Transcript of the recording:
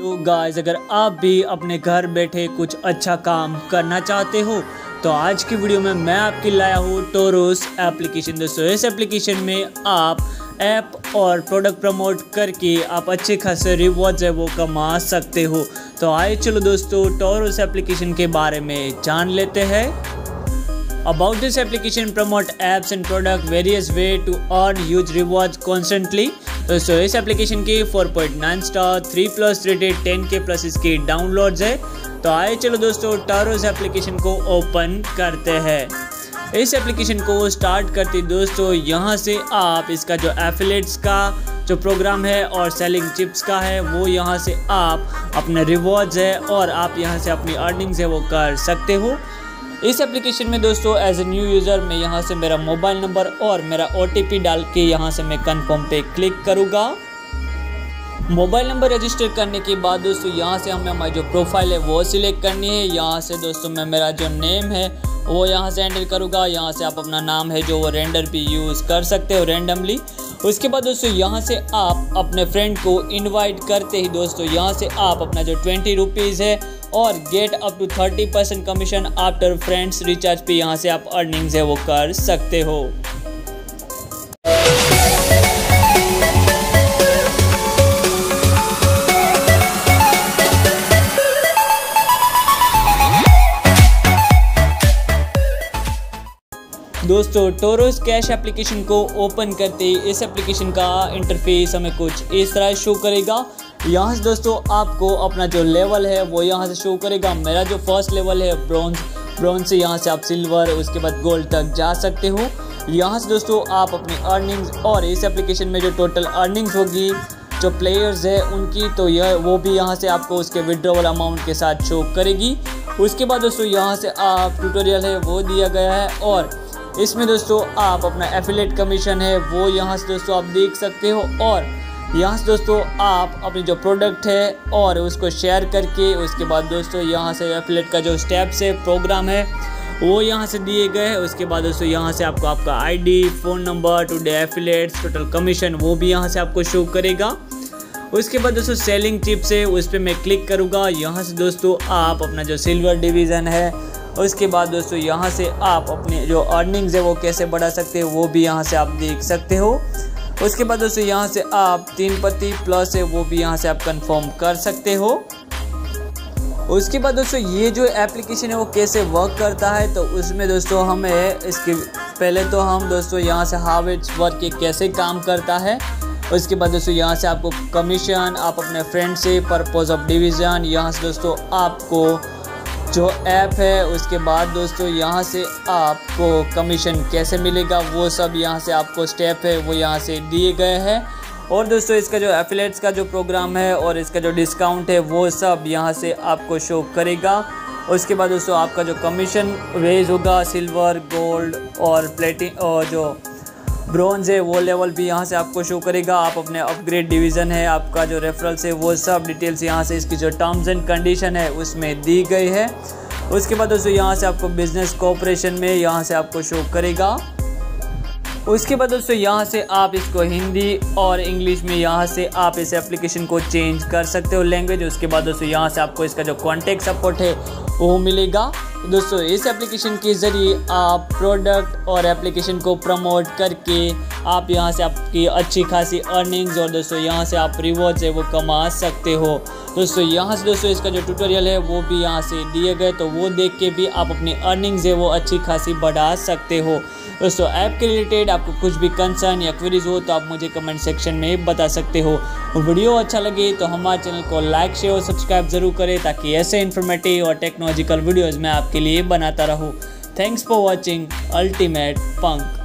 तो गाइस, अगर आप भी अपने घर बैठे कुछ अच्छा काम करना चाहते हो तो आज की वीडियो में मैं आपके लाया हूँ टोरोस एप्लीकेशन। दोस्तों इस एप्लीकेशन में आप ऐप और प्रोडक्ट प्रमोट करके आप अच्छे खासे रिवॉर्ड्स है वो कमा सकते हो। तो आइए चलो दोस्तों टोरोस एप्लीकेशन के बारे में जान लेते हैं। About this application promote apps and product various way to earn huge rewards constantly। दोस्तों इस एप्लीकेशन की 4.9 स्टार 3+ रेटेड 10K प्लस इसकी डाउनलोड्स है। तो आइए चलो दोस्तों टोरोस एप्लीकेशन को ओपन करते हैं। इस एप्लीकेशन को स्टार्ट करते दोस्तों यहाँ से आप इसका जो एफिलिएट्स का जो प्रोग्राम है और सेलिंग चिप्स का है वो यहाँ से आप अपने रिवॉर्ड्स है और आप यहाँ से अपनी अर्निंग्स है वो कर सकते हो। इस एप्लीकेशन में दोस्तों एज ए न्यू यूज़र मैं यहाँ से मेरा मोबाइल नंबर और मेरा OTP डाल के यहाँ से मैं कन्फर्म पे क्लिक करूँगा। मोबाइल नंबर रजिस्टर करने के बाद दोस्तों यहाँ से हमें हमारी जो प्रोफाइल है वो सिलेक्ट करनी है। यहाँ से दोस्तों मैं मेरा जो नेम है वो यहाँ से एंटर करूँगा। यहाँ से आप अपना नाम है जो वो रेंडर भी यूज़ कर सकते हो रेंडमली। उसके बाद दोस्तों यहाँ से आप अपने फ्रेंड को इनवाइट करते ही दोस्तों यहाँ से आप अपना जो 20 रुपीज़ है और get up to 30% commission after friends recharge पे यहाँ से आप अर्निंग्स है वो कर सकते हो। दोस्तों टोरोस कैश एप्लीकेशन को ओपन करते ही इस एप्लीकेशन का इंटरफेस हमें कुछ इस तरह शो करेगा। यहाँ से दोस्तों आपको अपना जो लेवल है वो यहाँ से शो करेगा। मेरा जो फर्स्ट लेवल है ब्रॉन्ज से यहाँ से आप सिल्वर उसके बाद गोल्ड तक जा सकते हो। यहाँ से दोस्तों आप अपनी अर्निंग्स और इस एप्लीकेशन में जो टोटल अर्निंग्स होगी जो प्लेयर्स है उनकी तो यह वो भी यहाँ से आपको उसके विड्रॉवल अमाउंट के साथ शो करेगी। उसके बाद दोस्तों यहाँ से आप ट्यूटोरियल है वो दिया गया है और इसमें दोस्तों आप अपना एफिलिएट कमीशन है वो यहाँ से दोस्तों आप देख सकते हो। और यहाँ से दोस्तों आप अपनी जो प्रोडक्ट है और उसको शेयर करके उसके बाद दोस्तों यहाँ से एफिलिएट का जो स्टेप्स है प्रोग्राम है वो यहाँ से दिए गए हैं। उसके बाद दोस्तों यहाँ से आपको आपका ID, phone number, today affiliates, total commission वो भी यहाँ से आपको शो करेगा। उसके बाद दोस्तों सेलिंग चिप्स है उस पर मैं क्लिक करूँगा। यहाँ से दोस्तों आप अपना जो सिल्वर डिवीज़न है उसके बाद दोस्तों यहाँ से आप अपने जो अर्निंग्स है वो कैसे बढ़ा सकते हो वो भी यहाँ से आप देख सकते हो। उसके बाद दोस्तों यहाँ से आप 3+ है वो भी यहाँ से आप कंफर्म कर सकते हो। उसके बाद दोस्तों ये जो एप्लीकेशन है वो कैसे वर्क करता है तो उसमें दोस्तों हमें इसके पहले तो हम दोस्तों यहाँ से हाउ इट्स वर्क ये कैसे काम करता है। उसके बाद दोस्तों यहाँ से आपको कमीशन आप अपने फ्रेंड से पर्पस ऑफ डिवीज़न यहाँ से दोस्तों आपको जो ऐप है उसके बाद दोस्तों यहाँ से आपको कमीशन कैसे मिलेगा वो सब यहाँ से आपको स्टेप है वो यहाँ से दिए गए हैं। और दोस्तों इसका जो एफिलिएट्स का जो प्रोग्राम है और इसका जो डिस्काउंट है वो सब यहाँ से आपको शो करेगा। उसके बाद दोस्तों आपका जो कमीशन रेज होगा सिल्वर, गोल्ड और प्लेटिन और जो ब्रॉन्ज है वो लेवल भी यहाँ से आपको शो करेगा। आप अपने अपग्रेड डिवीज़न है आपका जो रेफरल्स है वो सब डिटेल्स यहाँ से इसकी जो टर्म्स एंड कंडीशन है उसमें दी गई है। उसके बाद दोस्तों यहाँ से आपको बिजनेस कोऑपरेशन में यहाँ से आपको शो करेगा। उसके बाद दोस्तों यहाँ से आप इसको हिंदी और इंग्लिश में यहाँ से आप इस एप्लीकेशन को चेंज कर सकते हो लैंग्वेज। उसके बाद दोस्तों यहाँ से आपको इसका जो कॉन्टैक्ट सपोर्ट है वो मिलेगा। दोस्तों इस एप्लीकेशन के ज़रिए आप प्रोडक्ट और एप्लीकेशन को प्रमोट करके आप यहाँ से आपकी अच्छी खासी अर्निंग्स और दोस्तों यहाँ से आप रिवॉर्ड्स है वो कमा सकते हो। दोस्तों यहाँ से दोस्तों इसका जो ट्यूटोरियल है वो भी यहाँ से दिए गए तो वो देख के भी आप अपनी अर्निंग्स है वो अच्छी खासी बढ़ा सकते हो। दोस्तों ऐप के रिलेटेड आपको कुछ भी कंसर्न या क्वेरीज हो तो आप मुझे कमेंट सेक्शन में बता सकते हो। वीडियो अच्छा लगे तो हमारे चैनल को लाइक शेयर और सब्सक्राइब जरूर करें ताकि ऐसे इन्फॉर्मेटिव और टेक्नोलॉजिकल वीडियोज़ मैं आपके लिए बनाता रहूँ। Thanks for watching ultimate punk.